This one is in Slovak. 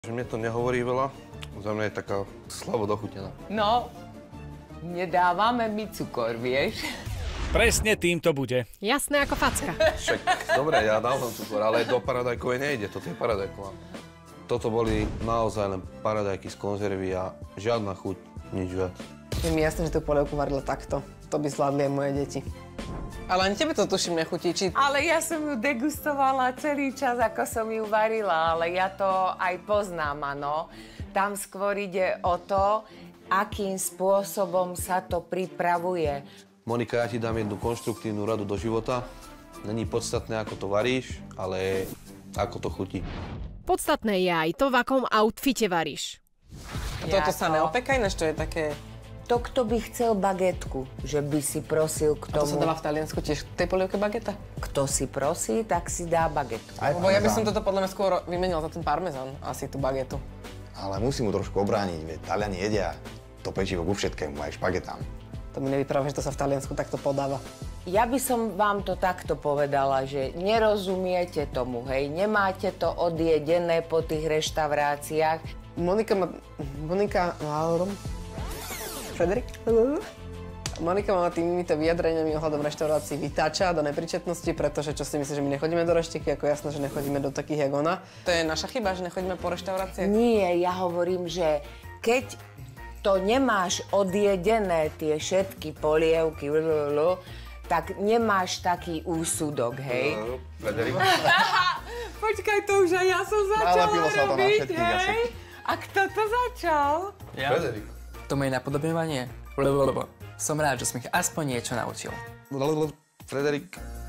Mne to nehovorí veľa, za mňa je taká slabo dochutená. No, nedávame mi cukor, vieš? Presne tým to bude. Jasné ako facka. Však, dobre, ja dávam cukor, ale do paradajkovej nejde, toto je paradajková. Toto boli naozaj len paradajky z konzervy a žiadna chuť, nič viac. Je mi jasné, že tú polievku varila takto. To by zvládli aj moje deti. Ale ani tebe to tuším nechutí, či... Ale ja som ju degustovala celý čas, ako som ju varila, ale ja to aj poznám, áno. Tam skôr ide o to, akým spôsobom sa to pripravuje. Monika, ja ti dám jednu konštruktívnu radu do života. Není podstatné, ako to varíš, ale ako to chutí. Podstatné je aj to, v akom outfite varíš. A toto sa neopeka, ináč to je také... To, kto by chcel bagetku, že by si prosil k A to tomu... sa dáva v Taliansku tiež v tej polievke bageta? Kto si prosí, tak si dá bagetku. Lebo ja by som toto podľa mňa skôr vymenil za ten parmezán, asi tú bagetu. Ale musím mu trošku obrániť, veď Taliani jedia to pečivo ku všetkému, aj špagetám. To mi nevypráva, že to sa v Taliansku takto podáva. Ja by som vám to takto povedala, že nerozumiete tomu, hej, nemáte to odjedené po tých reštauráciách. Monika ma týmito vyjadreniami ohľadom reštaurácií vytáča do nepríčetnosti, pretože čo si myslíš, že my nechodíme do reštiky, ako jasné, že nechodíme do takých jak ona. To je naša chyba, že nechodíme po reštauráciách? Nie, ja hovorím, že keď to nemáš odjedené, tie všetky polievky, tak nemáš taký úsudok, hej? Frederik? Počkaj, to už aj ja som začala Nalepilo sa to na robiť, všetkých asi. hej? A kto to začal? Frederik. To moje napodobňovanie. Som rád, že som ich aspoň niečo naučil. Frederik,